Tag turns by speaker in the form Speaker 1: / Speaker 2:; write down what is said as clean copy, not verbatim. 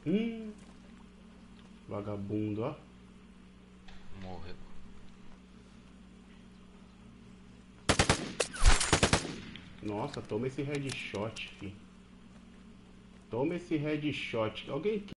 Speaker 1: Vagabundo, ó.
Speaker 2: Morreu.
Speaker 1: Nossa, toma esse headshot, fi. Toma esse headshot. Alguém